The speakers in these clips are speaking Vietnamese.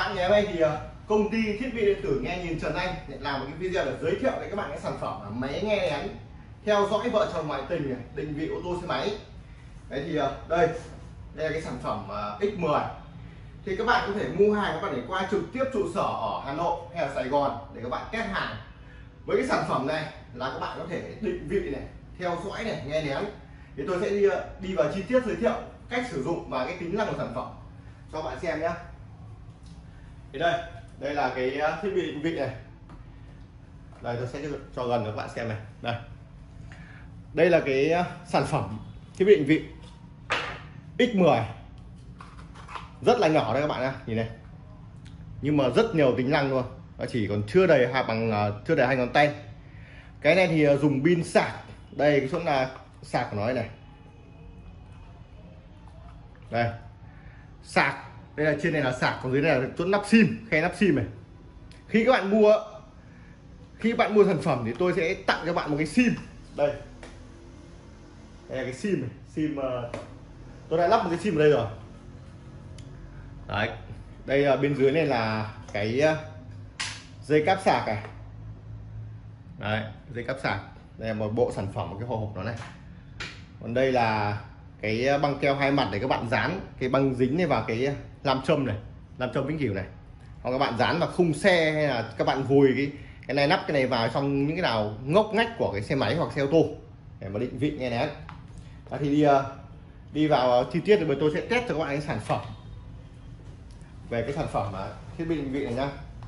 bạn, ngày hôm nay thì công ty thiết bị điện tử nghe nhìn Trần Anh lại làm một cái video để giới thiệu với các bạn cái sản phẩm là máy nghe nén theo dõi vợ chồng ngoại tình này, định vị ô tô xe máy. Đấy thì đây là cái sản phẩm X10. Thì các bạn có thể mua hàng, các bạn để qua trực tiếp trụ sở ở Hà Nội hay là Sài Gòn để các bạn test hàng. Với cái sản phẩm này là các bạn có thể định vị này, theo dõi này, nghe nén. Thì tôi sẽ đi vào chi tiết giới thiệu cách sử dụng và cái tính năng của sản phẩm cho bạn xem nhé. Thì đây là cái thiết bị định vị này. Đây tôi sẽ cho gần cho các bạn xem này. Đây là cái sản phẩm thiết bị định vị X10, rất là nhỏ đây các bạn nhé, nhìn này, nhưng mà rất nhiều tính năng luôn, nó chỉ còn chưa đầy chưa đầy 2 ngón tay. Cái này thì dùng pin sạc. Đây cái chỗ là sạc của nó này, đây sạc, đây là trên này là sạc, còn dưới này là chỗ nắp sim, khe nắp sim này. Khi các bạn mua sản phẩm thì tôi sẽ tặng cho bạn một cái sim. Đây là cái sim này, sim tôi đã lắp một cái sim ở đây rồi. Đấy, đây bên dưới này là cái dây cáp sạc này. Đấy, dây cáp sạc. Đây là một bộ sản phẩm, một cái hộp nó này. Còn đây là cái băng keo 2 mặt để các bạn dán cái băng dính này vào cái nam châm này, nam châm vĩnh cửu này. Hoặc các bạn dán vào khung xe, hay là các bạn vùi cái này, nắp cái này vào trong những cái nào ngóc ngách của cái xe máy hoặc xe ô tô để mà định vị nghe nén. Thì đi vào chi tiết thì tôi sẽ test cho các bạn cái sản phẩm, về cái sản phẩm thiết bị định vị này nhá.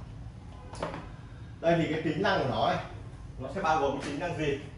Đây thì cái tính năng của nó này, nó sẽ bao gồm cái tính năng gì?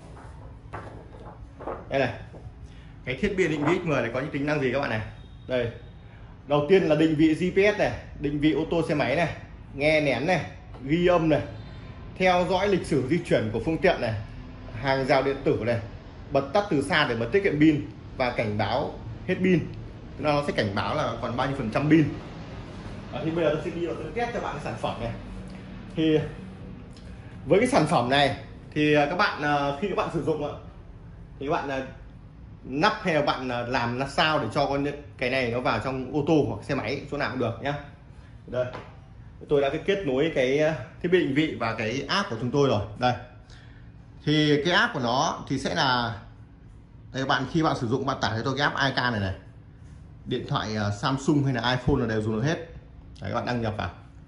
Đây này, cái thiết bị định vị X10 này có những tính năng gì các bạn này? Đây, đầu tiên là định vị GPS này, định vị ô tô xe máy này, nghe nén này, ghi âm này, theo dõi lịch sử di chuyển của phương tiện này, hàng rào điện tử này, bật tắt từ xa để bật tiết kiệm pin, và cảnh báo hết pin, nó sẽ cảnh báo là còn bao nhiêu % pin. Thì bây giờ tôi sẽ đi vào tôi test cho bạn cái sản phẩm này. Thì với cái sản phẩm này thì các bạn khi các bạn sử dụng thì các bạn nắp hay là bạn làm sao để cho cái này nó vào trong ô tô hoặc xe máy chỗ nào cũng được nhé. Đây, tôi đã kết nối cái thiết bị định vị và cái app của chúng tôi rồi. Đây thì cái app của nó thì sẽ là đây, khi bạn sử dụng, bạn tải cho tôi cái app iCar này, điện thoại Samsung hay là iPhone là đều dùng được hết. Đấy, các bạn đăng nhập vào.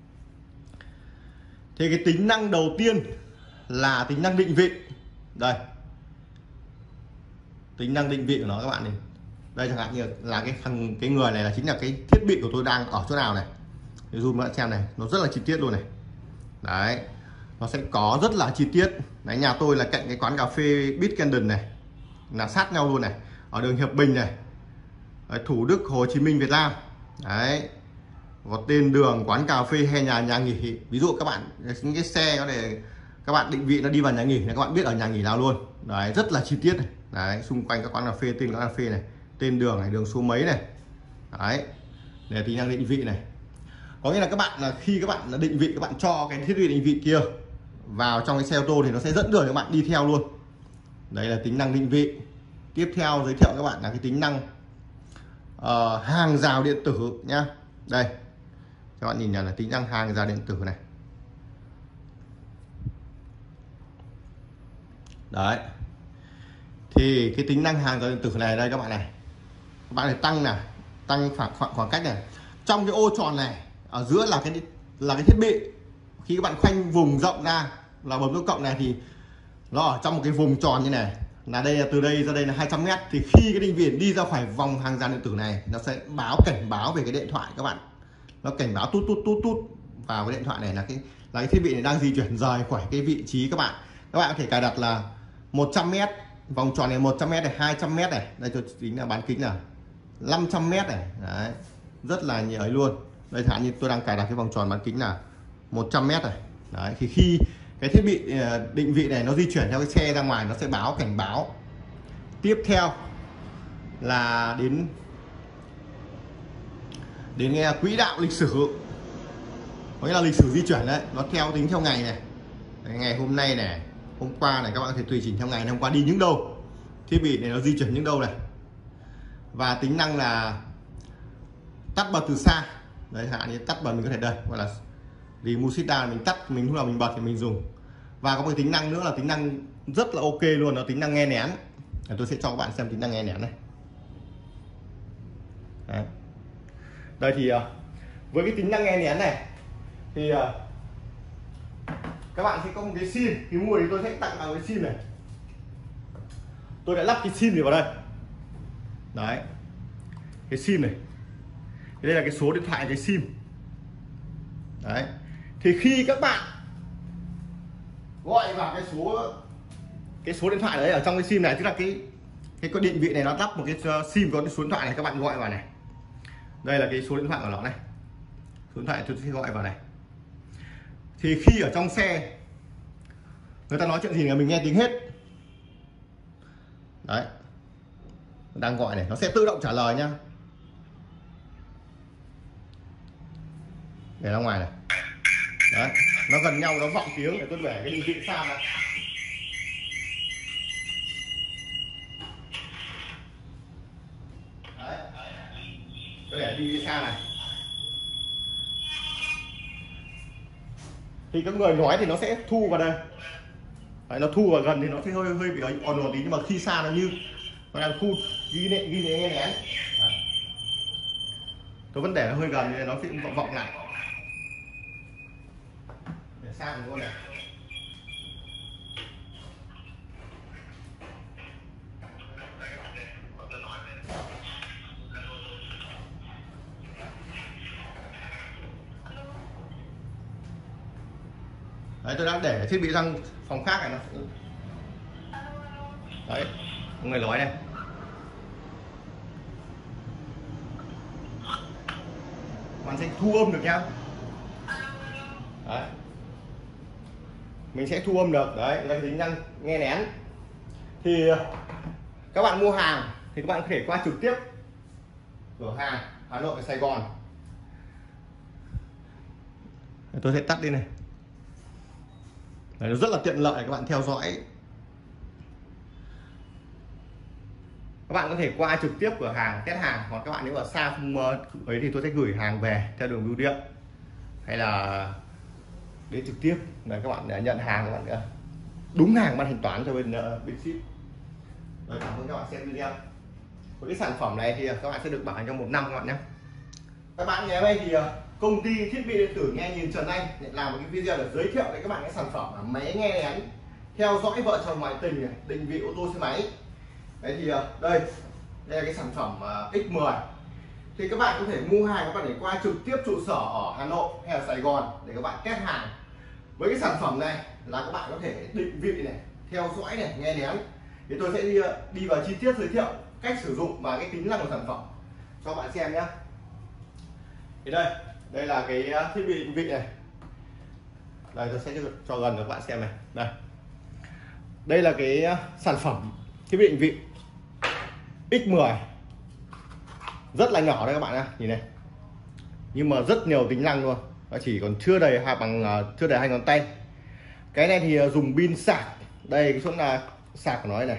Thì cái tính năng đầu tiên là tính năng định vị. Đây, tính năng định vị của nó các bạn này. Đây chẳng hạn như là cái người này là chính là cái thiết bị của tôi đang ở chỗ nào này. Để zoom các bạn xem này, nó rất là chi tiết luôn này. Đấy, nó sẽ có rất là chi tiết. Đấy, nhà tôi là cạnh cái quán cà phê Bitcandon này, là sát nhau luôn này, ở đường Hiệp Bình này. Đấy, Thủ Đức, Hồ Chí Minh, Việt Nam. Đấy, có tên đường, quán cà phê hay nhà nghỉ. Ví dụ các bạn những cái xe có để các bạn định vị nó đi vào nhà nghỉ này, các bạn biết ở nhà nghỉ nào luôn. Đấy, rất là chi tiết này. Đấy, xung quanh các quán cà phê, tên quán cà phê này, tên đường này, đường số mấy này. Đấy, để tính năng định vị này. Có nghĩa là các bạn khi các bạn định vị, các bạn cho cái thiết bị định vị kia vào trong cái xe ô tô thì nó sẽ dẫn đường các bạn đi theo luôn. Đây là tính năng định vị. Tiếp theo giới thiệu các bạn là cái tính năng hàng rào điện tử nhá. Đây, các bạn nhìn nhận là tính năng hàng rào điện tử này. Đấy, thì cái tính năng hàng rào điện tử này, đây các bạn này, các bạn này tăng khoảng cách này. Trong cái ô tròn này ở giữa là cái thiết bị. Khi các bạn khoanh vùng rộng ra là bấm nút cộng này thì nó ở trong một cái vùng tròn như này, là đây là từ đây ra đây là 200 m. Thì khi cái định vị đi ra khỏi vòng hàng rào điện tử này, nó sẽ cảnh báo về cái điện thoại các bạn. Nó cảnh báo tút vào cái điện thoại này là cái thiết bị này đang di chuyển rời khỏi cái vị trí các bạn. Các bạn có thể cài đặt là 100 m, vòng tròn này 100 m này, 200 m này, đây tôi tính là bán kính là 500 m này. Đấy, rất là nhiều ấy luôn. Đây chẳng hạn như tôi đang cài đặt cái vòng tròn bán kính là 100 m này. Đấy, thì khi cái thiết bị định vị này nó di chuyển theo cái xe ra ngoài, nó sẽ cảnh báo. Tiếp theo là đến nghe quỹ đạo lịch sử, có nghĩa là lịch sử di chuyển đấy, nó tính theo ngày này. Đấy, ngày hôm nay này, hôm qua này, các bạn có thể tùy chỉnh theo ngày hôm qua đi những đâu, thiết bị này nó di chuyển những đâu này. Và tính năng là tắt bật từ xa, Đấy, hạn như tắt bật mình có thể đây gọi là remove shutdown, mình tắt mình lúc nào mình bật thì mình dùng. Và có một tính năng nữa là tính năng rất là ok luôn, đó tính năng nghe nén. Tôi sẽ cho các bạn xem tính năng nghe nén này. Đấy. Đây thì với cái tính năng nghe nén này thì các bạn sẽ có một cái sim, thì mua thì tôi sẽ tặng vào cái sim này. Tôi đã lắp cái sim này vào đây. Đấy, cái sim này, thì đây là cái số điện thoại cái sim. Đấy, thì khi các bạn gọi vào cái số điện thoại đấy ở trong cái sim này, tức là cái định vị này nó lắp một cái sim có cái số điện thoại này, các bạn gọi vào này. Đây là cái số điện thoại của nó này, số điện thoại tôi sẽ gọi vào này. Thì khi ở trong xe người ta nói chuyện gì là mình nghe tiếng hết. Đấy, đang gọi này, nó sẽ tự động trả lời nhá. Để ra ngoài này. Đấy, nó gần nhau, nó vọng tiếng, để tôi để cái định vị xa này. Đấy, tôi để định vị xa này. Thì các người nói thì nó sẽ thu vào đây. Đấy, nó thu vào gần thì nó sẽ hơi bị ồn ồn tí, nhưng mà khi xa nó như nó đang thu ghi nghe nén. Tôi vẫn để nó hơi gần thì nó sẽ vọng lại. Để xa mình luôn này. Đấy, tôi đang để thiết bị sang phòng khác này nó. Đấy, người nói này. Bạn sẽ thu âm được nhá. Đấy, mình sẽ thu âm được. Đấy là tính năng nghe nén. Thì các bạn mua hàng thì các bạn có thể qua trực tiếp cửa hàng Hà Nội và Sài Gòn. Tôi sẽ tắt đi này. Đấy, nó rất là tiện lợi, các bạn theo dõi. Các bạn có thể qua trực tiếp cửa hàng test hàng, hoặc các bạn nếu ở xa không ấy thì tôi sẽ gửi hàng về theo đường bưu điện, hay là đến trực tiếp để các bạn nhận hàng, các bạn đúng hàng bạn thanh toán cho bên ship. Rồi, cảm ơn các bạn xem video. Với cái sản phẩm này thì các bạn sẽ được bảo hành trong 1 năm các bạn nhé. Các bạn ngày hôm nay thì công ty thiết bị điện tử Nghe Nhìn Trần Anh làm một cái video để giới thiệu với các bạn cái sản phẩm là máy nghe nén theo dõi vợ chồng ngoại tình này, định vị ô tô xe máy. Đấy thì đây là cái sản phẩm X10. Thì các bạn có thể mua hàng, các bạn để qua trực tiếp trụ sở ở Hà Nội hay ở Sài Gòn để các bạn test hàng. Với cái sản phẩm này là các bạn có thể định vị này, theo dõi này, nghe nén. Thì tôi sẽ đi vào chi tiết giới thiệu cách sử dụng và cái tính năng của sản phẩm cho bạn xem nhé. Thì đây là cái thiết bị định vị này. Đây tôi sẽ cho gần cho các bạn xem này. Đây là cái sản phẩm thiết bị định vị X10, rất là nhỏ đây các bạn nhé, nhìn này, nhưng mà rất nhiều tính năng luôn, nó chỉ còn chưa đầy hai ngón tay. Cái này thì dùng pin sạc. Đây cái chỗ là sạc của nó này.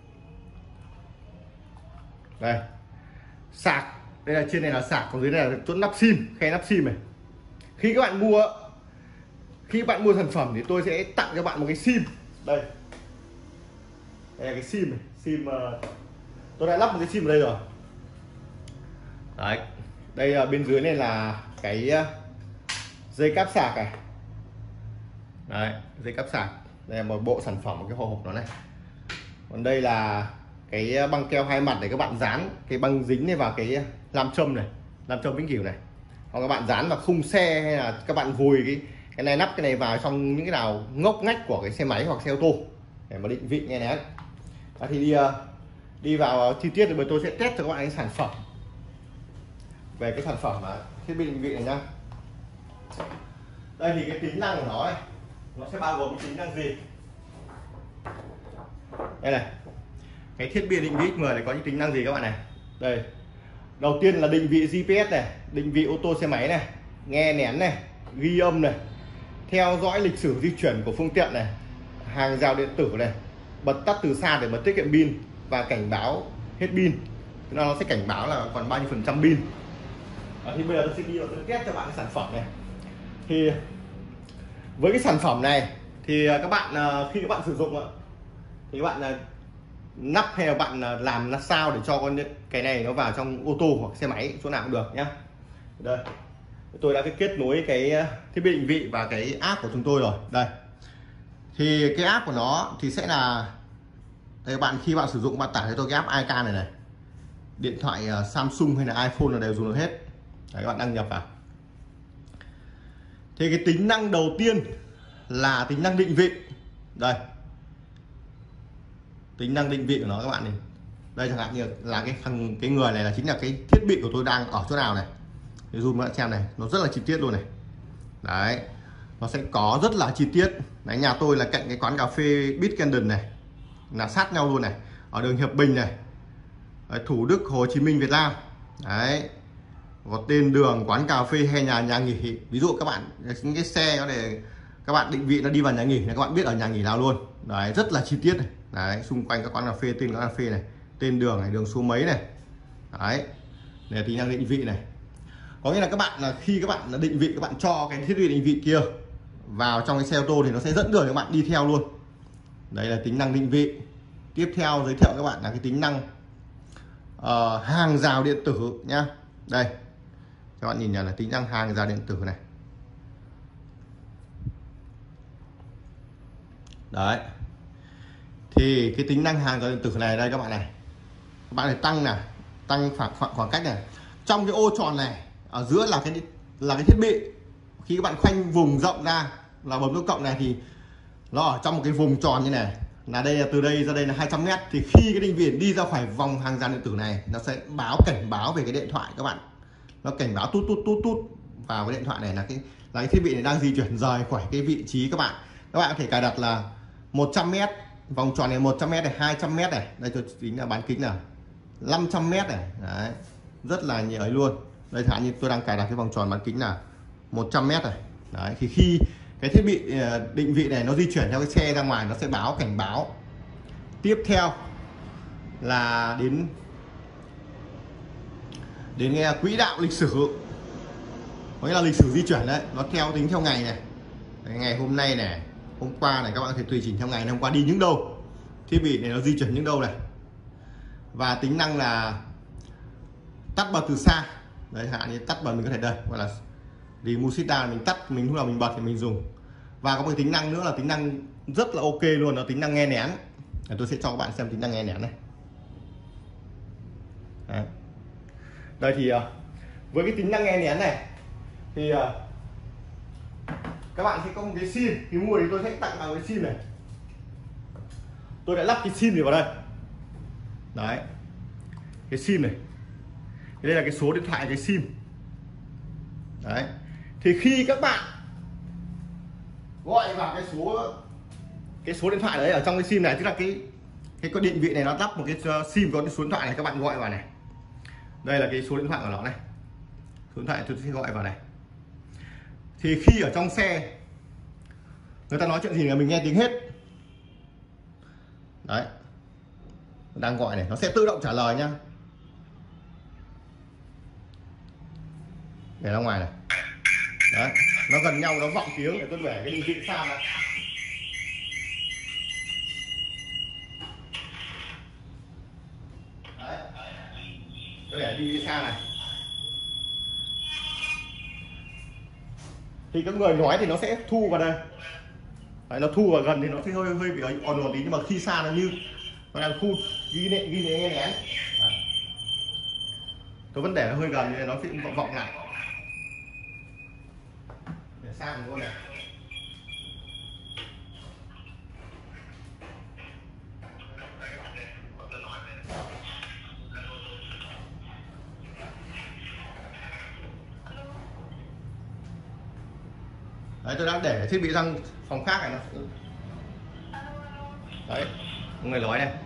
Đây sạc, đây là trên này là sạc, còn dưới này là chỗ nắp sim, khe nắp sim này. Khi các bạn mua sản phẩm thì tôi sẽ tặng cho bạn một cái sim. Đây là cái sim này, sim tôi đã lắp một cái sim ở đây rồi. Đấy, đây bên dưới này là cái dây cáp sạc này. Đấy, dây cáp sạc. Đây là một bộ sản phẩm, một cái hộp nó này. Còn đây là cái băng keo 2 mặt để các bạn dán cái băng dính này vào cái nam châm này, nam châm vĩnh cửu này. Hoặc các bạn dán vào khung xe, hay là các bạn vùi cái này, nắp cái này vào trong những cái nào ngóc ngách của cái xe máy hoặc xe ô tô để mà định vị nghe nén. Thì đi vào chi tiết thì tôi sẽ test cho các bạn cái sản phẩm, về cái sản phẩm thiết bị định vị này nhá. Đây thì cái tính năng của nó này, nó sẽ bao gồm tính năng gì? Đây này, cái thiết bị định vị X10 này có những tính năng gì các bạn này. Đây, đầu tiên là định vị GPS này, định vị ô tô xe máy này, nghe nén này, ghi âm này, theo dõi lịch sử di chuyển của phương tiện này, hàng rào điện tử này, bật tắt từ xa để bật tiết kiệm pin, và cảnh báo hết pin. Nó sẽ cảnh báo là còn bao nhiêu % pin. Thì bây giờ tôi sẽ đi vào tôi test cho bạn cái sản phẩm này. Thì với cái sản phẩm này thì các bạn khi các bạn sử dụng thì các bạn nắp hay là bạn làm sao để cho con cái này nó vào trong ô tô hoặc xe máy chỗ nào cũng được nhá. Đây tôi đã kết nối cái thiết bị định vị và cái app của chúng tôi rồi. Đây thì cái app của nó thì sẽ là đây, bạn khi bạn sử dụng bạn tải cho tôi cái app iCar này này, điện thoại Samsung hay là iPhone là đều dùng được hết. Đấy, các bạn đăng nhập vào thì cái tính năng đầu tiên là tính năng định vị. Đây tính năng định vị của nó các bạn này, đây chẳng hạn như là cái người này là chính là cái thiết bị của tôi đang ở chỗ nào này, để zoom các bạn xem này, nó rất là chi tiết luôn này. Đấy nó sẽ có rất là chi tiết. Đấy, nhà tôi là cạnh cái quán cà phê Bitcandon này, là sát nhau luôn này, ở đường Hiệp Bình này. Đấy, Thủ Đức, Hồ Chí Minh, Việt Nam. Đấy có tên đường, quán cà phê hay nhà nghỉ. Ví dụ các bạn những cái xe nó để các bạn định vị nó đi vào nhà nghỉ này, các bạn biết ở nhà nghỉ nào luôn. Đấy rất là chi tiết này. Đấy xung quanh các quán cà phê, tên quán cà phê này, tên đường này, đường số mấy này. Đấy để tính năng định vị này, có nghĩa là các bạn là khi các bạn định vị, các bạn cho cái thiết bị định vị kia vào trong cái xe ô tô thì nó sẽ dẫn đường các bạn đi theo luôn. Đây là tính năng định vị. Tiếp theo giới thiệu các bạn là cái tính năng hàng rào điện tử nhá. Đây các bạn nhìn nhận là tính năng hàng rào điện tử này. Đấy thì cái tính năng hàng rào điện tử này, đây các bạn này, các bạn này tăng khoảng cách này trong cái ô tròn này, ở giữa là cái thiết bị. Khi các bạn khoanh vùng rộng ra là bấm nút cộng này thì nó ở trong một cái vùng tròn như này, là đây là từ đây ra đây là 200 m. Thì khi cái định vị đi ra khỏi vòng hàng rào điện tử này, nó sẽ cảnh báo về cái điện thoại các bạn, nó cảnh báo tút vào cái điện thoại này là cái thiết bị này đang di chuyển rời khỏi cái vị trí các bạn. Các bạn có thể cài đặt là 100 m, vòng tròn này 100 m này, 200 m này, đây tôi tính là bán kính là 500 m này. Đấy rất là nhiều ấy luôn. Đây chẳng hạn như tôi đang cài đặt cái vòng tròn bán kính là 100 m này. Đấy thì khi cái thiết bị định vị này nó di chuyển theo cái xe ra ngoài, nó sẽ cảnh báo. Tiếp theo là đến quỹ đạo lịch sử, có nghĩa là lịch sử di chuyển đấy, nó tính theo ngày này. Đấy, ngày hôm nay này, hôm qua này, các bạn có thể tùy chỉnh theo ngày hôm qua đi những đâu, thiết bị này nó di chuyển những đâu này. Và tính năng là tắt bật từ xa. Đấy hạn như tắt bật mình có thể đây gọi là remove sit down, mình tắt, mình lúc nào mình bật thì mình dùng. Và có một tính năng nữa là tính năng rất là ok luôn, là tính năng nghe nén. Tôi sẽ cho các bạn xem tính năng nghe nén này. Đấy. Đây thì với cái tính năng nghe nén này thì các bạn sẽ có một cái sim. Thì mua thì tôi sẽ tặng vào cái sim này. Tôi đã lắp cái sim này vào đây. Đấy cái sim này, đây là cái số điện thoại cái sim. Đấy thì khi các bạn gọi vào cái số điện thoại đấy ở trong cái sim này, tức là cái định vị này nó lắp một cái sim có cái số điện thoại này, các bạn gọi vào này. Đây là cái số điện thoại của nó này, số điện thoại tôi sẽ gọi vào này. Thì khi ở trong xe người ta nói chuyện gì là mình nghe tiếng hết. Đấy đang gọi này, nó sẽ tự động trả lời nhá. Để ra ngoài này. Đấy nó gần nhau, nó vọng tiếng, để tôi để cái định vị xa này. Đấy tôi để đi xa này. Thì các người nói thì nó sẽ thu vào đây. Đấy, nó thu vào gần thì nó sẽ hơi bị ồn một tí, nhưng mà khi xa nó như nó đang thu ghi nghe nén. Tôi vẫn để nó hơi gần nên nó sẽ vọng lại. Để xa mình luôn này. Đấy tôi đang để thiết bị sang phòng khác này nó. Đấy người nói này.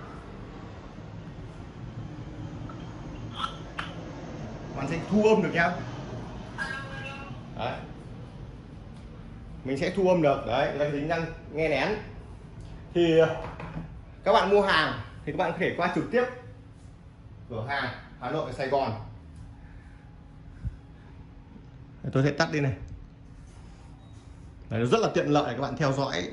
Bạn sẽ thu âm được nhá. Đấy mình sẽ thu âm được. Đấy là tính năng nghe nén. Thì các bạn mua hàng thì các bạn có thể qua trực tiếp cửa hàng Hà Nội, Sài Gòn. Tôi sẽ tắt đi này. Đấy, nó rất là tiện lợi để các bạn theo dõi.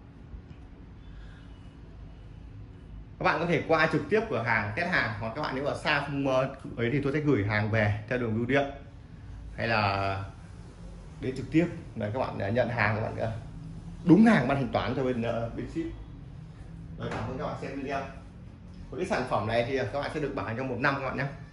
Các bạn có thể qua trực tiếp cửa hàng test hàng, hoặc các bạn nếu ở xa không ấy thì tôi sẽ gửi hàng về theo đường bưu điện, hay là đến trực tiếp để các bạn nhận hàng, các bạn đúng hàng bạn thanh toán cho bên ship. Rồi, cảm ơn các bạn xem video. Với cái sản phẩm này thì các bạn sẽ được bảo hành trong 1 năm các bạn nhé.